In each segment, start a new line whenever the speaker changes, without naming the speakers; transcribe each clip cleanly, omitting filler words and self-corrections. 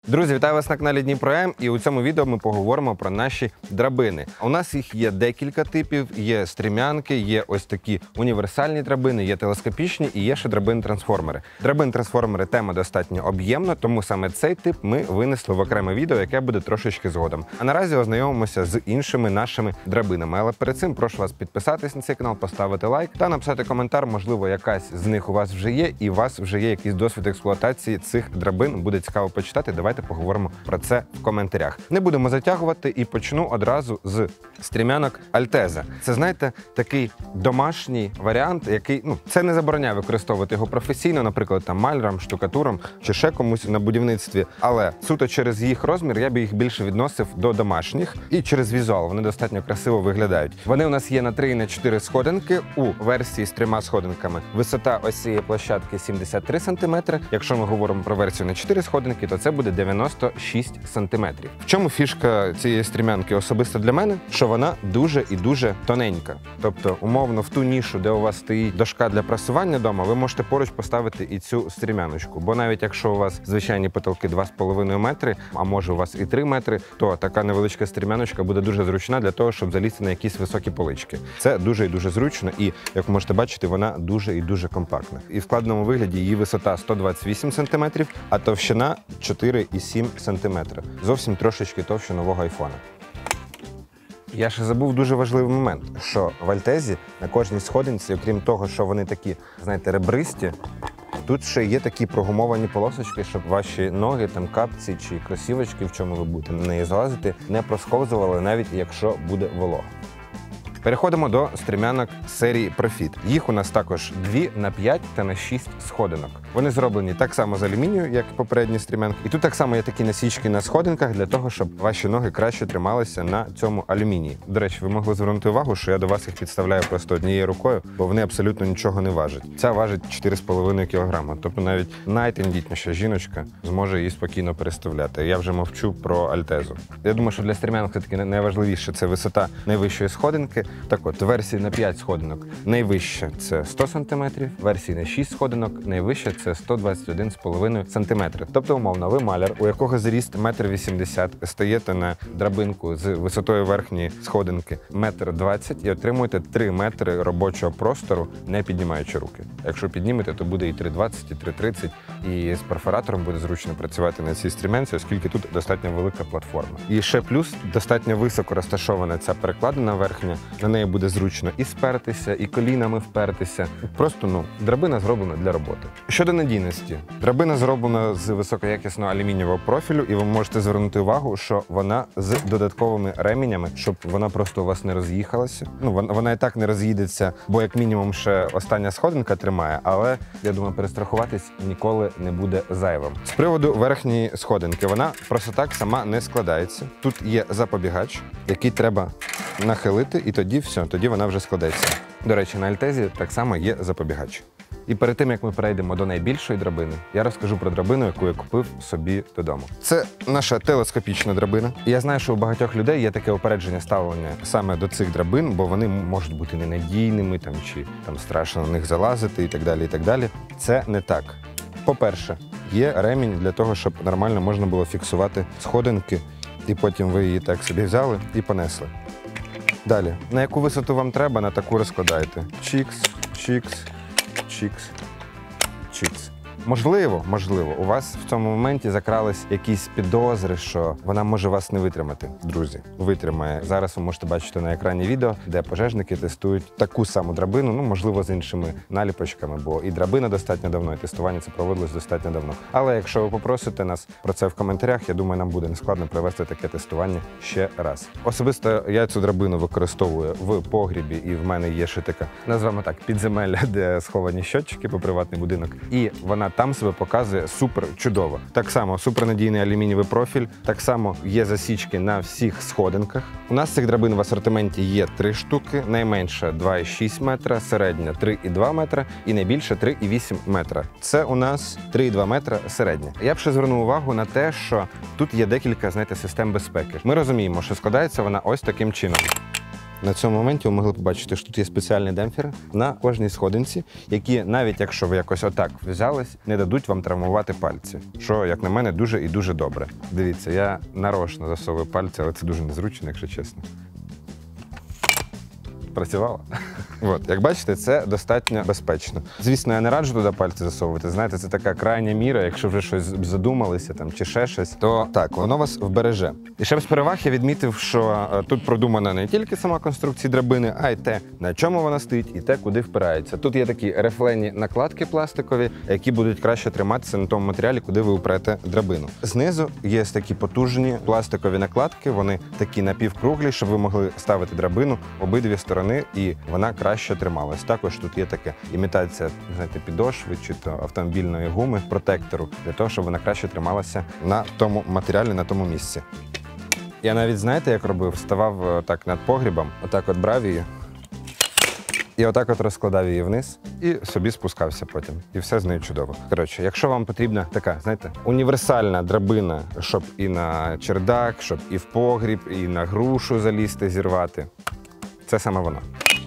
Друзі, вітаю вас на каналі Дніпро-М, і у цьому відео ми поговоримо про наші драбини. У нас їх є декілька типів, є стрімянки, є ось такі універсальні драбини, є телескопічні і є ще драбини-трансформери. Драбини-трансформери тема достатньо об'ємна, тому саме цей тип ми винесли в окреме відео, яке буде трошечки згодом. А наразі ознайомимося з іншими нашими драбинами. Але перед цим прошу вас підписатись на цей канал, поставити лайк та написати коментар, можливо, якась з них у вас вже є, і у вас вже є якийсь досвід експлуатації цих драбин. Буде цікаво почитати. Давайте поговоримо про це в коментарях. Не будемо затягувати і почну одразу з стрімянок Alteza. Це, знаєте, такий домашній варіант, який, це не забороняє використовувати його професійно, наприклад, там малярам, штукатурам чи ще комусь на будівництві. Але суто через їх розмір я би їх більше відносив до домашніх і через візуал. Вони достатньо красиво виглядають. Вони у нас є на 3 і на 4 сходинки у версії з 3 сходинками. Висота ось цієї площадки 73 см. Якщо ми говоримо про версію на 4 сходинки, то це буде 96 см. В чому фішка цієї стрімянки особисто для мене? Що вона дуже і дуже тоненька. Тобто, умовно, в ту нішу, де у вас стоїть дошка для прасування вдома, ви можете поруч поставити і цю стрімяночку. Бо навіть якщо у вас звичайні потолки 2,5 метри, а може у вас і 3 метри, то така невеличка стрімяночка буде дуже зручна для того, щоб залізти на якісь високі полички. Це дуже і дуже зручно і, як ви можете бачити, вона дуже і дуже компактна. І в складеному вигляді її висота 128 см, а товщина 4,7 см. Зовсім трошечки товще нового айфона. Я ще забув дуже важливий момент, що в Альтезі на кожній сходинці, окрім того, що вони такі, знаєте, ребристі, тут ще є такі прогумовані полосочки, щоб ваші ноги, там капці чи кросівочки, в чому ви будете на неї залазити, не просковзували, навіть якщо буде волога. Переходимо до стрімянок серії Profit. Їх у нас також 2 на 5 та на 6 сходинок. Вони зроблені так само з алюмінію, як попередні стрімянки. І тут так само є такі насічки на сходинках для того, щоб ваші ноги краще трималися на цьому алюмінії. До речі, ви могли звернути увагу, що я до вас їх підставляю просто однією рукою, бо вони абсолютно нічого не важать. Ця важить 4,5 кг. Тобто навіть найтендітніша жіночка зможе її спокійно переставляти. Я вже мовчу про Альтезу. Я думаю, що для стрімянок все-таки найважливіше – це висота найвищої сходинки. Так от, версії на 5 сходинок найвища – це 100 см, версії на 6 сходинок найвища – це 121,5 см. Тобто, умовно, ви маляр, у якого зріст 1,80 м, стаєте на драбинку з висотою верхньої сходинки 1,20 м і отримуєте 3 метри робочого простору, не піднімаючи руки. Якщо піднімете, то буде і 3,20, і 3,30, і з перфоратором буде зручно працювати на цій стрімянці, оскільки тут достатньо велика платформа. І ще плюс, достатньо високо розташована ця перекладина верхня, на неї буде зручно і спертися, і колінами впертися. Просто, драбина зроблена для роботи. Щодо надійності. Драбина зроблена з високоякісного алюмінієвого профілю, і ви можете звернути увагу, що вона з додатковими ременями, щоб вона просто у вас не роз'їхалася. Вона і так не роз'їдеться, бо як мінімум ще остання сходинка тримає, але, я думаю, перестрахуватись ніколи не буде зайвим. З приводу верхньої сходинки. Вона просто так сама не складається. Тут є запобігач, який треба нахилити, і тоді вона вже складеться. До речі, на Альтезі так само є запобігач. І перед тим, як ми перейдемо до найбільшої драбини, я розкажу про драбину, яку я купив собі додому. Це наша телескопічна драбина. І я знаю, що у багатьох людей є таке упередження ставлення саме до цих драбин, бо вони можуть бути ненадійними, чи страшно на них залазити і так далі, і так далі. Це не так. По-перше, є ремінь для того, щоб нормально можна було фіксувати сходинки, і потім ви її так собі взяли і понесли. Далі, на яку висоту вам треба, на таку розкладаєте. Чікс, чікс, чікс, чікс. Можливо, у вас в цьому моменті закрались якісь підозри, що вона може вас не витримати. Друзі, витримає. Зараз ви можете бачити на екрані відео, де пожежники тестують таку саму драбину, можливо, з іншими наліпочками, бо і драбина достатньо давно, і тестування це проводилось достатньо давно. Але якщо ви попросите нас про це в коментарях, я думаю, нам буде нескладно провести таке тестування ще раз. Особисто я цю драбину використовую в погрібі, і в мене є ще така, назвемо так, підземелля, де сховані щотчики по приватний будинок, і вона там себе показує супер чудово. Так само супернадійний алюмінієвий профіль, так само є засічки на всіх сходинках. У нас цих драбин в асортименті є 3 штуки, найменша 2,6 метра, середня 3,2 метра і найбільша 3,8 метра. Це у нас 3,2 метра середня. Я б ще звернув увагу на те, що тут є декілька, систем безпеки. Ми розуміємо, що складається вона ось таким чином. На цьому моменті ви могли побачити, що тут є спеціальні демпфери на кожній сходинці, які навіть якщо ви якось отак взялись, не дадуть вам травмувати пальці. Що, як на мене, дуже і дуже добре. Дивіться, я нарочно засовую пальці, але це дуже незручно, якщо чесно. Працювало. От, як бачите, це достатньо безпечно. Звісно, я не раджу туди пальці засовувати. Знаєте, це така крайня міра. Якщо вже щось задумалися там, чи ще щось, то так, воно вас вбереже. І ще з переваг я відмітив, що тут продумана не тільки сама конструкція драбини, а й те, на чому вона стоїть, і те, куди впирається. Тут є такі рифлені накладки пластикові, які будуть краще триматися на тому матеріалі, куди ви упрете драбину. Знизу є такі потужні пластикові накладки, вони такі напівкруглі, щоб ви могли ставити драбину обидві сторони, і вона краще трималась. Також тут є така імітація, знаєте, підошви чи то автомобільної гуми, протектору, для того, щоб вона краще трималася на тому матеріалі, на тому місці. Я навіть, знаєте, як робив? Ставав так над погрібом, отак от брав її, і отак от розкладав її вниз і собі спускався потім. І все з нею чудово. Коротше, якщо вам потрібна така, знаєте, універсальна драбина, щоб і на чердак, щоб і в погріб, і на грушу залізти, зірвати, це саме воно.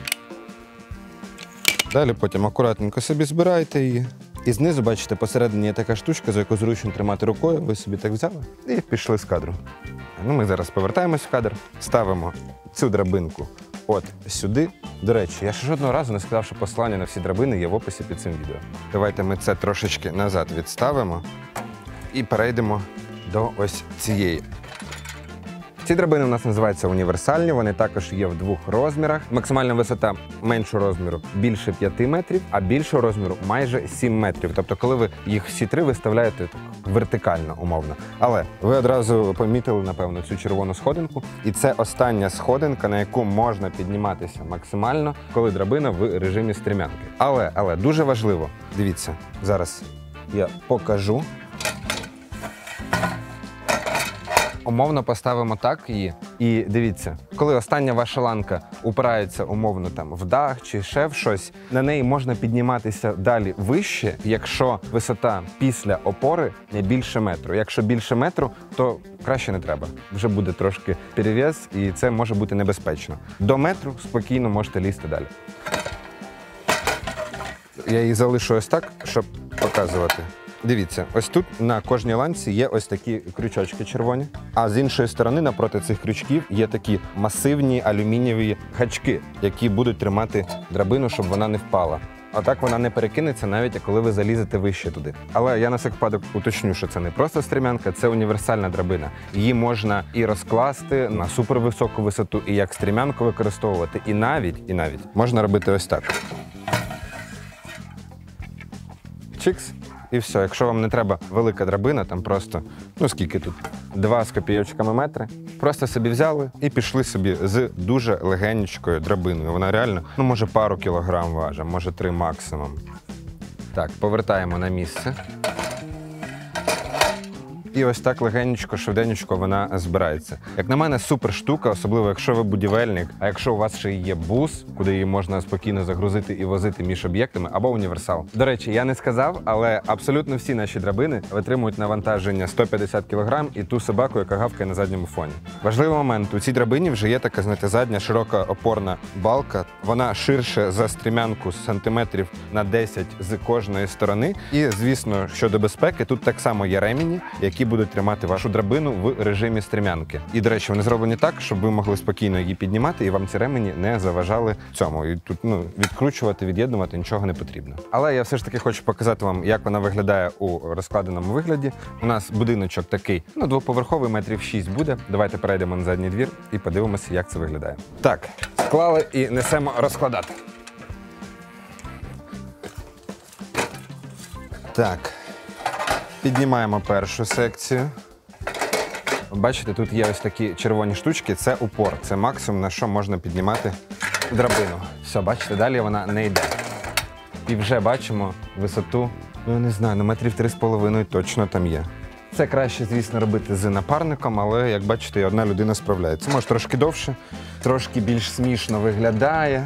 Далі потім акуратненько собі збирайте її. І знизу, бачите, посередині є така штучка, за яку зручно тримати рукою. Ви собі так взяли і пішли з кадру. Ну, ми зараз повертаємось в кадр, ставимо цю драбинку от сюди. До речі, я ще жодного разу не сказав, що посилання на всі драбини є в описі під цим відео. Давайте ми це трошечки назад відставимо і перейдемо до ось цієї. Ці драбини у нас називаються універсальні, вони також є в двох розмірах. Максимальна висота меншого розміру більше 5 метрів, а більшого розміру майже 7 метрів. Тобто, коли ви їх всі три виставляєте так, вертикально, умовно. Але ви одразу помітили, напевно, цю червону сходинку. І це остання сходинка, на яку можна підніматися максимально, коли драбина в режимі стрімянки. Але дуже важливо, дивіться, зараз я покажу. Умовно поставимо так її. І дивіться, коли остання ваша ланка упирається умовно там в дах чи ще в щось, на неї можна підніматися далі вище, якщо висота після опори не більше метру. Якщо більше метру, то краще не треба. Вже буде трошки перевес і це може бути небезпечно. До метру спокійно можете лізти далі. Я її залишу ось так, щоб показувати. Дивіться, ось тут на кожній ланці є ось такі крючочки червоні, а з іншої сторони, напроти цих крючків, є такі масивні алюмінієві гачки, які будуть тримати драбину, щоб вона не впала. А так вона не перекинеться, навіть коли ви залізете вище туди. Але я на всяк випадок уточню, що це не просто стрімянка, це універсальна драбина. Її можна і розкласти на супервисоку висоту, і як стрімянку використовувати, і навіть можна робити ось так. Чикс. І все, якщо вам не треба велика драбина, там просто, ну скільки тут, 2 з копійочками метри, просто собі взяли і пішли собі з дуже легенькою драбиною. Вона реально, ну може пару кілограм важить, може 3 максимум. Так, повертаємо на місце. І ось так легенечко, швиденечко вона збирається. Як на мене, супер штука, особливо якщо ви будівельник, а якщо у вас ще є бус, куди її можна спокійно загрузити і возити між об'єктами, або універсал. До речі, я не сказав, але абсолютно всі наші драбини витримують навантаження 150 кг і ту собаку, яка гавкає на задньому фоні. Важливий момент, у цій драбині вже є така, знаєте, задня широка опорна балка. Вона ширше за стрімянку сантиметрів на 10 з кожної сторони. І, звісно, щодо безпеки, тут так само є ремені, які будуть тримати вашу драбину в режимі стрімянки. І, до речі, вони зроблені так, щоб ви могли спокійно її піднімати, і вам ці ремені не заважали цьому. І тут, відкручувати, від'єднувати нічого не потрібно. Але я все ж таки хочу показати вам, як вона виглядає у розкладеному вигляді. У нас будиночок такий, двоповерховий, метрів 6 буде. Давайте перейдемо на задній двір і подивимося, як це виглядає. Так, склали і несемо розкладати. Так. Піднімаємо першу секцію. Бачите, тут є ось такі червоні штучки, це упор, це максимум, на що можна піднімати драбину. Все, бачите, далі вона не йде. І вже бачимо висоту, я не знаю, метрів 3,5 точно там є. Це краще, звісно, робити з напарником, але, як бачите, і одна людина справляється. Може, трошки довше, трошки більш смішно виглядає.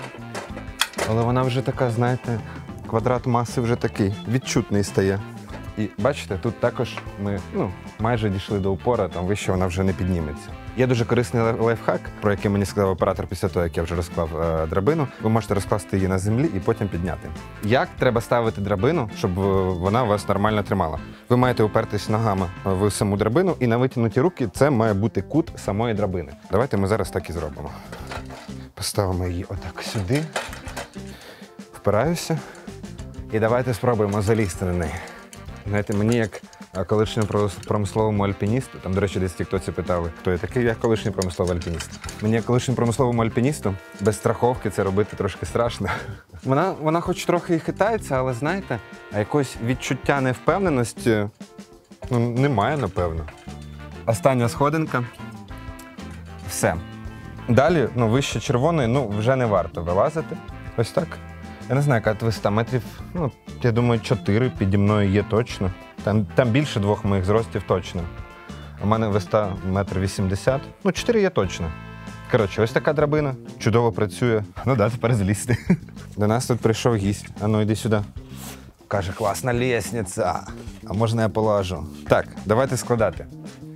Але вона вже така, знаєте, квадрат маси вже такий відчутний стає. І бачите, тут також ми майже дійшли до упора, там вище вона вже не підніметься. Є дуже корисний лайфхак, про який мені сказав оператор після того, як я вже розклав драбину. Ви можете розкласти її на землі і потім підняти. Як треба ставити драбину, щоб вона вас нормально тримала? Ви маєте упертись ногами в саму драбину і на витягнуті руки це має бути кут самої драбини. Давайте ми зараз так і зробимо. Поставимо її отак сюди, впираюся і давайте спробуємо залізти на неї. Знаєте, мені як колишньому промисловому альпіністу, там, до речі, десь в тіктоці питали, хто я такий, як колишній промисловий альпініст. Мені як колишньому промисловому альпіністу без страховки це робити трошки страшно. Вона хоч трохи і хитається, але знаєте, якогось відчуття невпевненості немає, напевно. Остання сходинка. Все. Далі, вище червоної, вже не варто вилазити. Ось так. Я не знаю, яка висота метрів, я думаю, 4 піді мною є точно. Там більше 2 моїх зростів точно. У мене висота 1,80 м. 4 є точно. Коротше, ось така драбина, чудово працює. Тепер злізти. До нас тут прийшов гість. Йди сюди. Каже, класна лестниця. А можна я полажу? Так, давайте складати.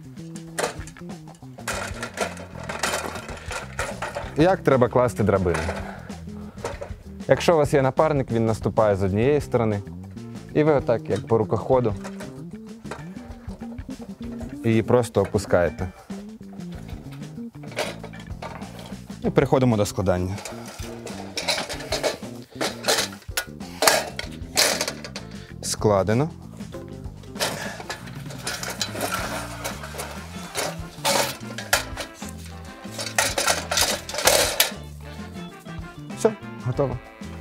Як треба класти драбину? Якщо у вас є напарник, він наступає з однієї сторони. І ви отак, як по рукоходу, її просто опускаєте. І переходимо до складання. Складено. Все, готово.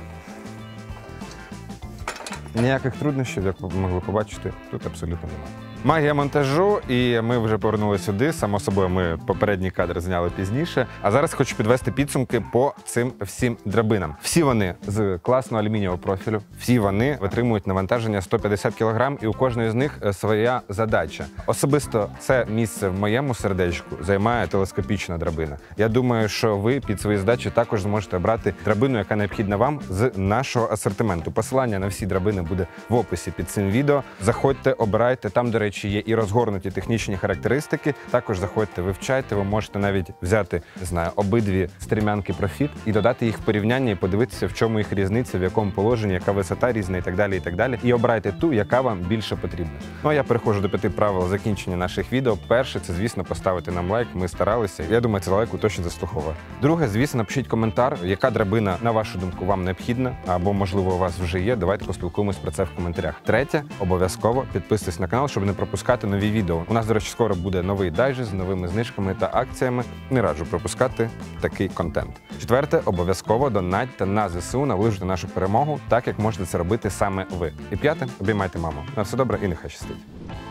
Ніяких труднощів, як ви могли побачити, тут абсолютно немає. Магія монтажу, і ми вже повернулися сюди. Само собою, ми попередній кадр зняли пізніше. А зараз хочу підвести підсумки по цим всім драбинам. Всі вони з класного алюмінієвого профілю, всі вони витримують навантаження 150 кг, і у кожної з них своя задача. Особисто це місце в моєму сердечку займає телескопічна драбина. Я думаю, що ви під свої задачі також зможете обрати драбину, яка необхідна вам з нашого асортименту. Посилання на всі драбини буде в описі під цим відео. Заходьте, обирайте. Там, до речі, є і розгорнуті технічні характеристики. Також заходьте, вивчайте. Ви можете навіть взяти, обидві стрімянки Profit і додати їх в порівняння і подивитися, в чому їх різниця, в якому положенні, яка висота різна і так далі, і так далі. І обирайте ту, яка вам більше потрібна. А я переходжу до 5 правил закінчення наших відео. Перше, це, звісно, поставити нам лайк. Ми старалися. Я думаю, це лайку точно заслуговує. Друге, звісно, напишіть коментар, яка драбина, на вашу думку, вам необхідна, або, можливо, у вас вже є. Давайте поспілкуємось про це в коментарях. Третє, обов'язково підписуйтесь на канал, щоб не пропускати нові відео. У нас, до речі, скоро буде новий дайджест з новими знижками та акціями. Не раджу пропускати такий контент. Четверте, обов'язково донатьте на ЗСУ, наближуйте нашу перемогу, так як можете це робити саме ви. І п'яте, обіймайте маму. На все добре і нехай щастить.